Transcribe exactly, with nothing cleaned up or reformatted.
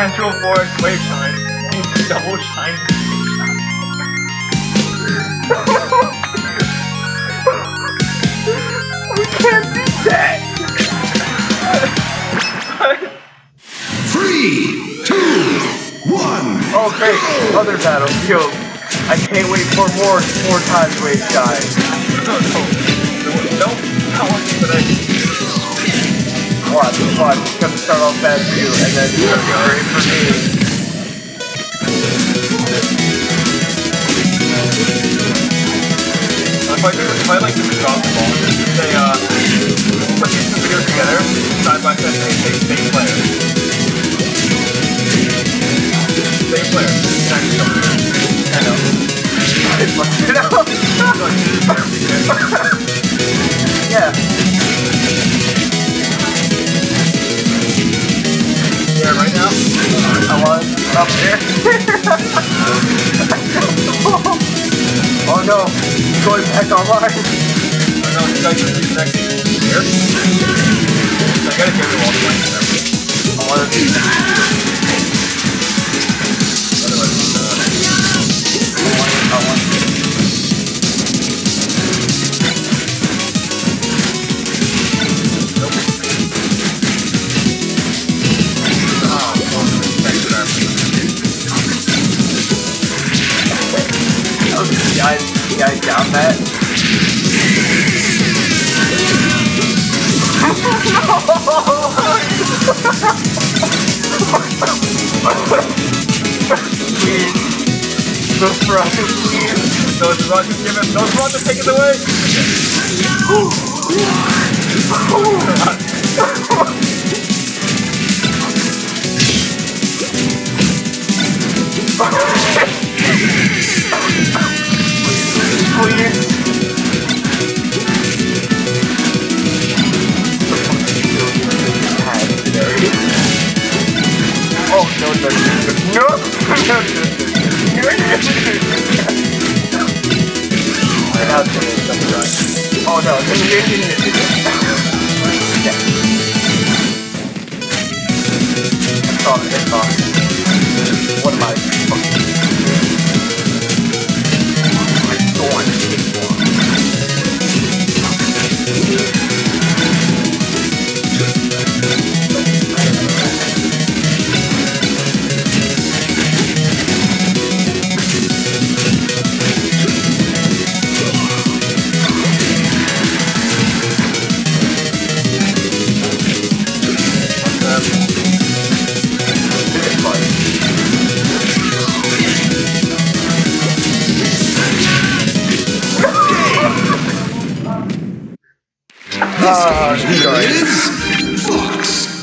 potential for wave shine. Double shine. We can't do that! Three, two, one. Oh great, other battlefield. I can't wait for more four times wave shine. No, no, no, I want to today. Watch, watch, it's gonna start off bad for you, and then it's gonna be great for me. If I, if I like to drop the ball, just say, uh, put these two videos together, side by side, say, say, same player. Same player. I know. It's fucking out. Yeah. Yeah, right now? I was up there. Oh no, he's going back online. I know, you guys are connecting here. I gotta get you all the way. I want to do that. Otherwise, uh... I want it, I want it. Guys, guys down that? Please. Those rockets, please. Those rockets, give him. Those rockets, take it away. Please. Oh no no no no Oh no I saw the hitbox. What am I fucking This game's winner is Fox.